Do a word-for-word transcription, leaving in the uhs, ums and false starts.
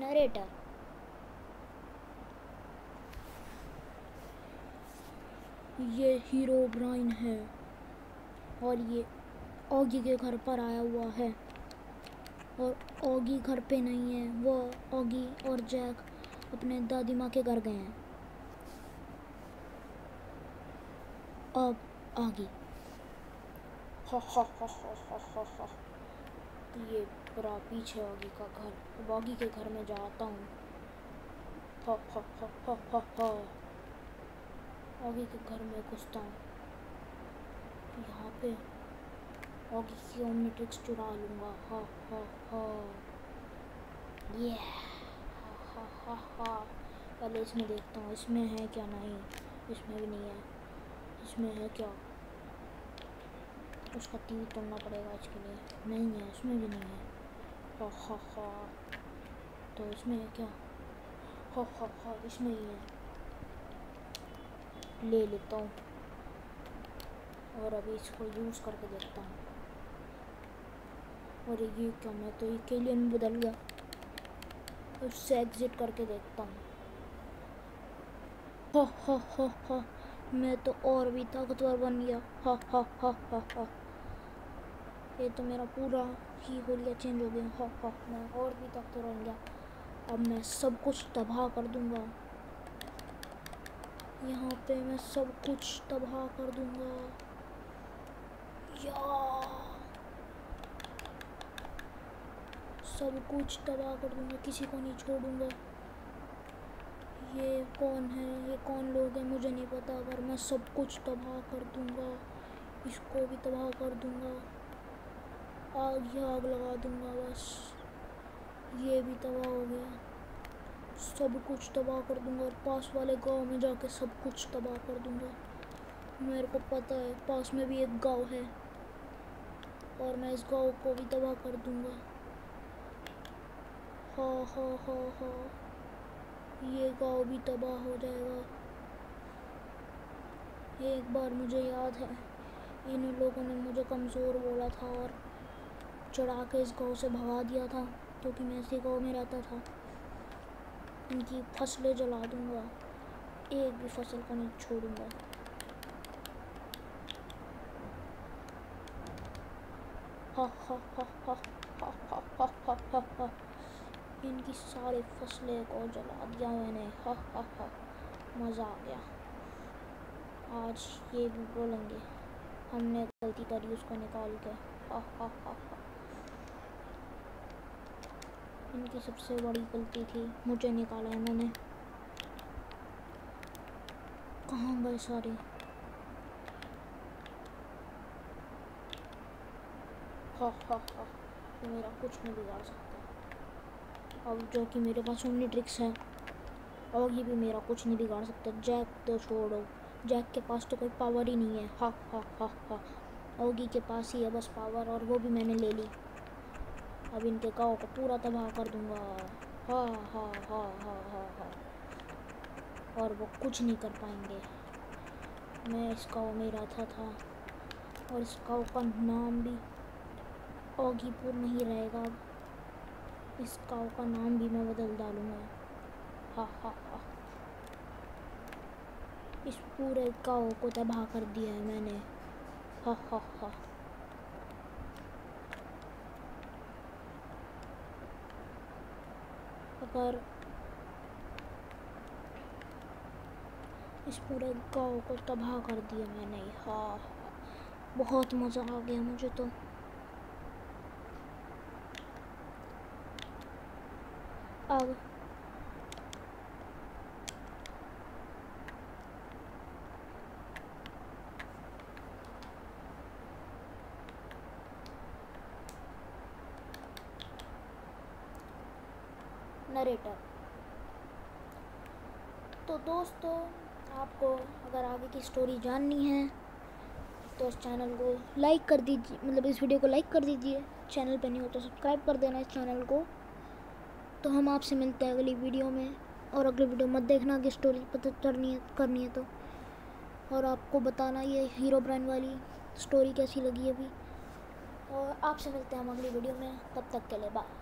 Narrator. ये Herobrine है और ये ऑगी के घर पर आया हुआ है और ऑगी घर पे नहीं है। वो ऑगी और जैक अपने दादी माँ के घर गए हैं। अब ऑगी हा हा हा हा हा हा हा। ये पूरा पीछे ऑगी का घर। अब ऑगी के घर में जाता हूँ। हा हा हा हा हा हा। ऑगी के घर में घुसता हूँ। यहाँ पे ऑगी की ओमनिट्रिक्स चुरा लूँगा। हा हा हा। ये हा हा हा हा। पहले इसमें देखता हूँ इसमें है क्या। नहीं, इसमें भी नहीं है। इसमें है क्या। उसका तीर तोड़ना पड़ेगा इसके लिए। नहीं है, इसमें भी नहीं है। हा हा हा। तो इसमें है क्या। हा हा हा। इसमें ही है। ले लेता हूँ और अभी इसको यूज़ करके देखता हूँ। और ये क्या, मैं तो ये एलियन में बदल गया। उससे एग्जिट करके देखता हूँ। हा हा हा हा। मैं तो और भी ताकतवर बन गया। हा हा हा हा हा। ये तो मेरा पूरा ही होलिया चेंज हो गया। हा हा। मैं और भी ताकतवर बन गया। अब मैं सब कुछ तबाह कर दूंगा। यहाँ पे मैं सब कुछ तबाह कर दूंगा। या सब कुछ तबाह कर दूंगा, किसी को नहीं छोड़ूंगा। ये कौन है, ये कौन लोग हैं मुझे नहीं पता, पर मैं सब कुछ तबाह कर दूंगा। इसको भी तबाह कर दूंगा। आग ही आग लगा दूंगा बस। ये भी तबाह हो गया। सब कुछ तबाह कर दूंगा और पास वाले गांव में जाके सब कुछ तबाह कर दूंगा। मेरे को पता है पास में भी एक गांव है और मैं इस गांव को भी तबाह कर दूंगा। हा हा हा हा। ये गांव भी तबाह हो जाएगा। एक बार मुझे याद है इन लोगों ने मुझे कमज़ोर बोला था और चढ़ा के इस गांव से भगा दिया था, क्योंकि मैं इसी गांव में रहता था। इनकी फसलें जला दूंगा, एक भी फसल को नहीं छोड़ूंगा। हा हा हा हा हा हा हा हा हा हा। इनकी सारी फसलें को जला दिया मैंने। हा हा हा। मज़ा आ गया। आज ये भी बोलेंगे हमने गलती करी उसको निकाल के। हा हा हा हा। इनकी सबसे बड़ी गलती थी, मुझे निकाला इन्होंने। कहाँ गए सारे। हा हा हा। तो मेरा कुछ नहीं बिगाड़ सकता। अब जो कि मेरे पास ओमनिट्रिक्स है और ये भी मेरा कुछ नहीं बिगाड़ सकता। जैक तो छोड़ो, जैक के पास तो कोई पावर ही नहीं है। हा हा हा हा। ऑगी के पास ही है बस पावर, और वो भी मैंने ले ली। अब इनके गाँव को पूरा तबाह कर दूंगा। हा हा हा हा हा हा। और वो कुछ नहीं कर पाएंगे। मैं इस गाँव में रहता था और इस गाँव का नाम भी ऑगीपुर नहीं रहेगा। अब इस गाँव का नाम भी मैं बदल डालूंगा। हा हा हा। इस पूरे गाँव को तबाह कर दिया है मैंने। हा हा हा। अगर इस पूरे गाँव को तबाह कर दिया मैंने। हाँ, बहुत मज़ा आ गया मुझे तो। अब नरेटर। तो दोस्तों, आपको अगर आगे की स्टोरी जाननी है तो इस चैनल को लाइक कर दीजिए, मतलब इस वीडियो को लाइक कर दीजिए। चैनल पे नहीं हो तो सब्सक्राइब कर देना इस चैनल को। तो हम आपसे मिलते हैं अगली वीडियो में, और अगली वीडियो मत देखना कि स्टोरी पता करनी है करनी है तो, और आपको बताना ये हीरोब्राइन वाली स्टोरी कैसी लगी अभी। और आपसे मिलते हैं हम अगली वीडियो में, तब तक के लिए बाय।